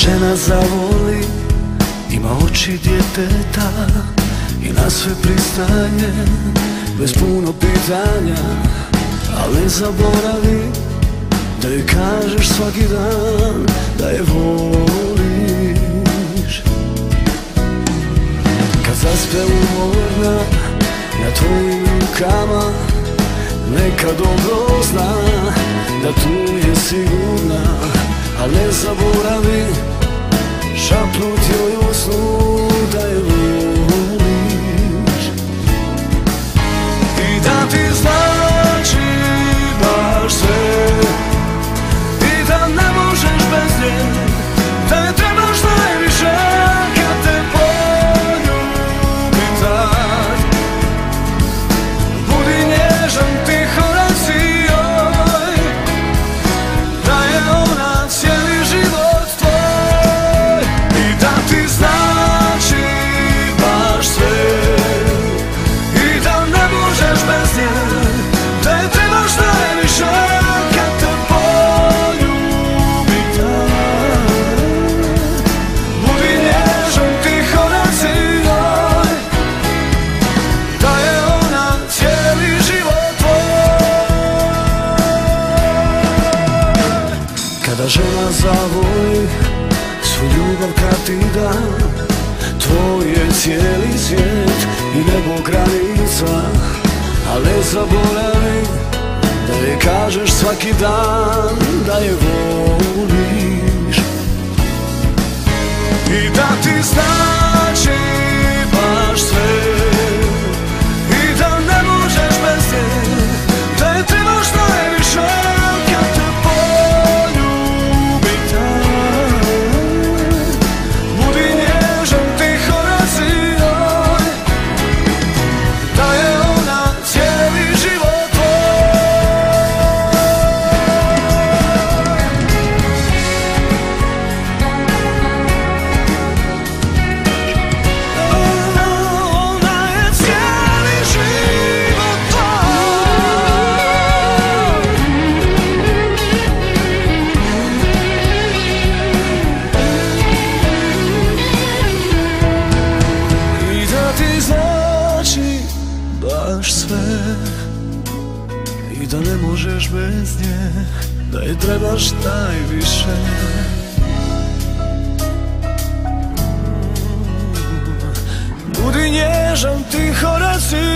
žena zavoli, ima oči djeteta i na sve pristaje, bez puno pitanja. Ali ne zaboravi da joj kažeš svaki dan da je voliš. Kad zaspe umorna na tvojim rukama, neka dobro zna da tu je sigurna. Ali ne zaboravi šapnut joj u snu da je voliš. I da ti znači baš sve, i da ne možeš bez nje, da je trebaš najviše kad te poljubi tad. Budi nježan, tiho reci joj da je ona cijeli život tvoj. I da ti znači baš sve, i da ne možeš bez nje, da je trebaš najviše kad te poljubi tad. Budi nježan, tiho reci joj da je ona cijeli život tvoj. Kada žena zavoli, svu ljubav kad ti da, tvoj je cijeli svijet i nebo granica. Ali ne zaboravi da je kažeš svaki dan da je voliš. I da ti znači baš sve, i da ne možeš bez nje, da je trebaš najviše kad te poljubi tad. Budi nježan, tiho reci joj da je ona cijeli život tvoj. Ona je cijeli život tvoj. I da ti znači baš sve, i da ne možeš bez nje, da je trebaš najviše. Budi nježan, tiho reci